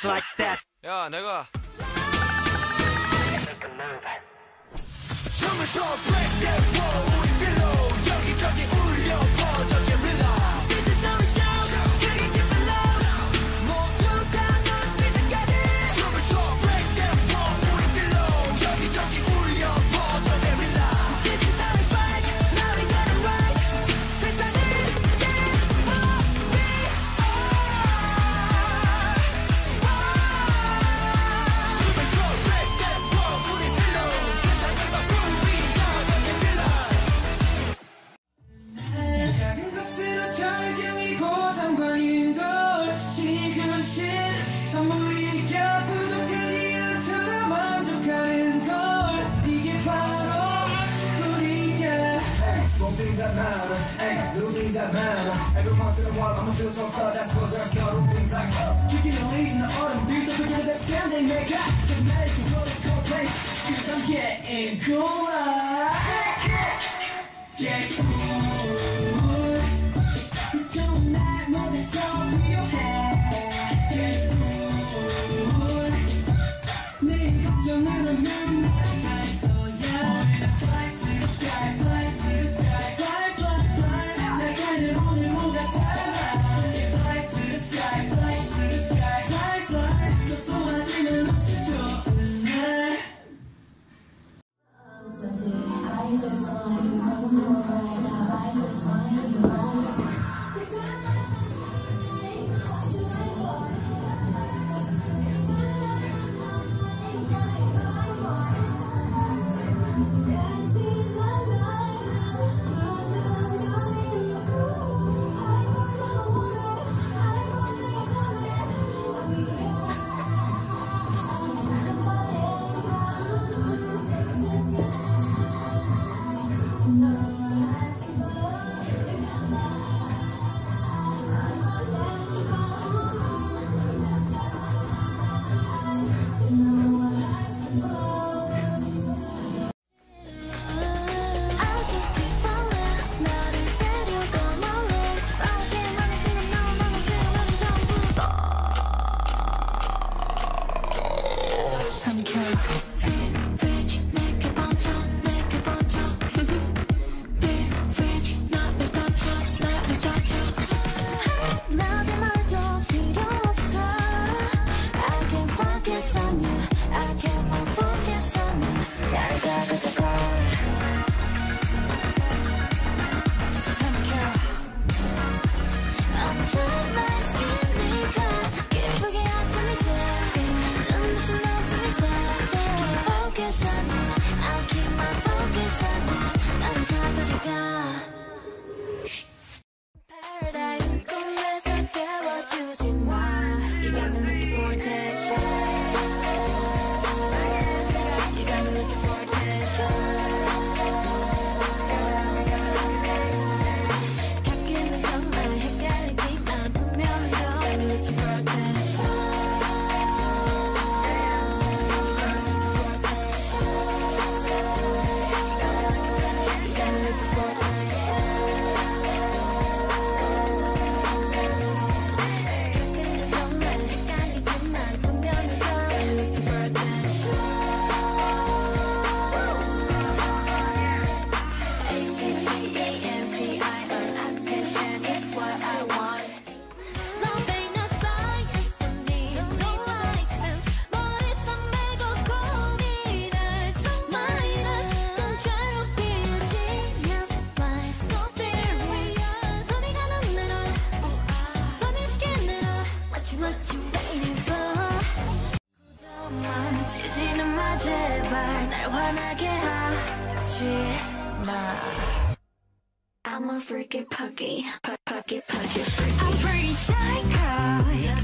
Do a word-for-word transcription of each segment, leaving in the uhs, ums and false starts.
like that. 야, 내가 춤을 춰 break that wall 우리 pillow 여기저기 울려 퍼져 Guerrilla. This is our show. Can you keep it loud? 모두 다 눈빛 때까지 춤을 춰 break that wall 우리 pillow 여기저기 울려 퍼져 Guerrilla. This is how we fight. Now we got it right. 세상을 get what we are. 춤을 춰 break that wall 우리 pillow 세상을 바꿀 we are the Guerrillas. 작은 것으로 절경이고 장관인 걸 지그시 선물이가 부족하지 않잖아 만족하는 걸 이게 바로 우리가 Small things that matter, ay, little things that matter. Every month in a while I'ma feel so proud. That's cause there's little things like kicking the leaves in the autumn breeze. Don't forget that sound they make. Cause magic is what it's called place. Cause I'm getting cooler. Get cool. Don't let more that's all your head. Get cool. 내 걱정은 없는 나를 할 거야. Fly to the sky, fly to the sky, fly, fly, fly. 나가는 오늘 뭔가 달라. Fly to the sky, fly to the sky, fly, fly. 소소하지만 없어 좋은 날. I just want you to come right now. I just want you to know. I'm a freaky puggy, puggy, puggy, freaky. I'm pretty psycho.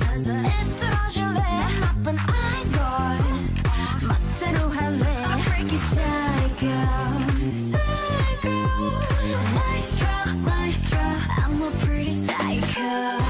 애떨어질래 나쁜 아이돌 멋대로 할래. I'm freaky psycho, psycho. Maestro, maestro. I'm a pretty psycho.